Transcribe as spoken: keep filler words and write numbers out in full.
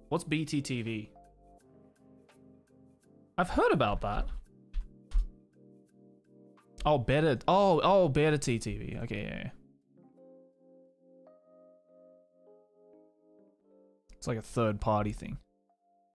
What's B T T V? I've heard about that. Oh, better. Oh, oh, better T T V. Okay, yeah, yeah. It's like a third party thing.